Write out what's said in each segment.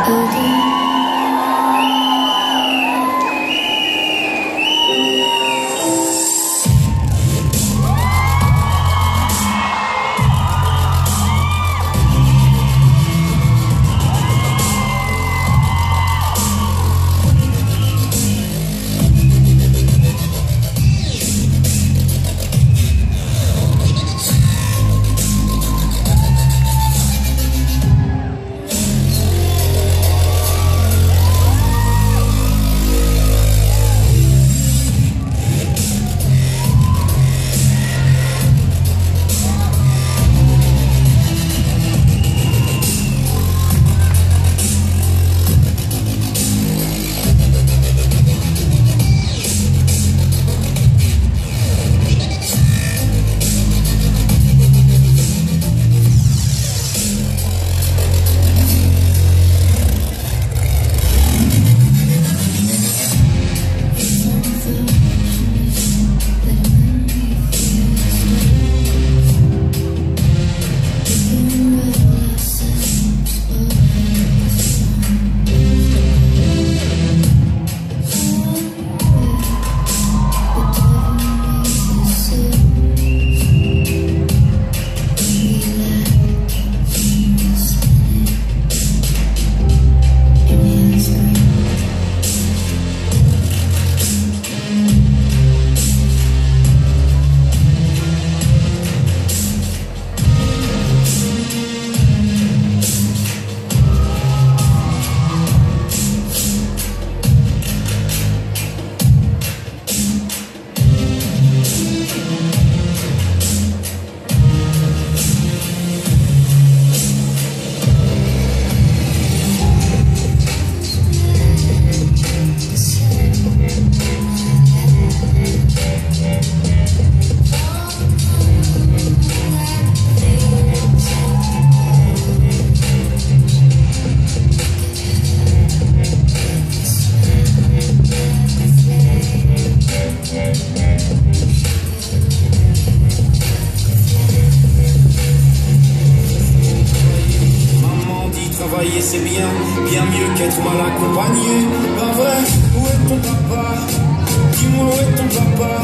C'est bien, bien mieux qu'être mal accompagné. Pas vrai, où est ton papa? Dis-moi où est ton papa?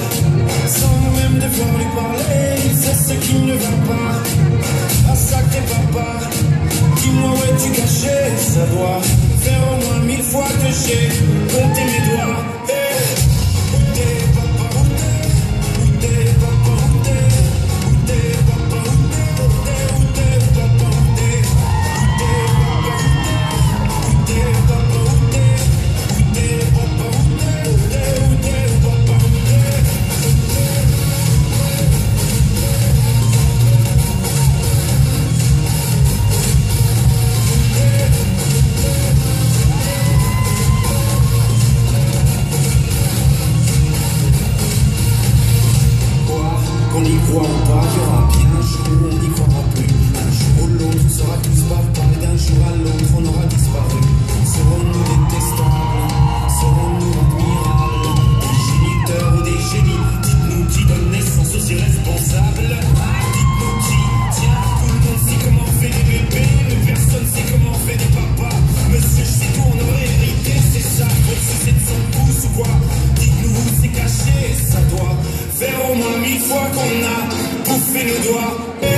Sans même devoir lui parler, c'est ce qui ne va pas. Ah sacré papa, dis-moi où es-tu caché? Ça doit faire au moins 1000 fois que j'ai compté mes doigts. Hey, où t'es papa, où t'es? Où t'es papa, où t'es? Où t'es papa, où t'es? Où t'es papa, où t'es? Qu'on y croit ou pas, il y aura bien un jour où on n'y croira plus. Un jour ou l'autre, on sera tous bavards, et d'un jour à l'autre, on aura disparu. Serons-nous détestables? Serons-nous admirables? Des géniteurs ou des génies? Dites-nous qui donne naissance aux irresponsables. Dites-nous qui? Tiens, tout le monde sait comment on fait des bébés, mais personne sait comment on fait des papas. Monsieur, je sais tout, on aurait hérité, c'est ça. Faut que c'est de son pouce ou quoi? Dites-nous où c'est caché, ça doit faire au moins 1000 fois qu'on a bouffé nos doigts.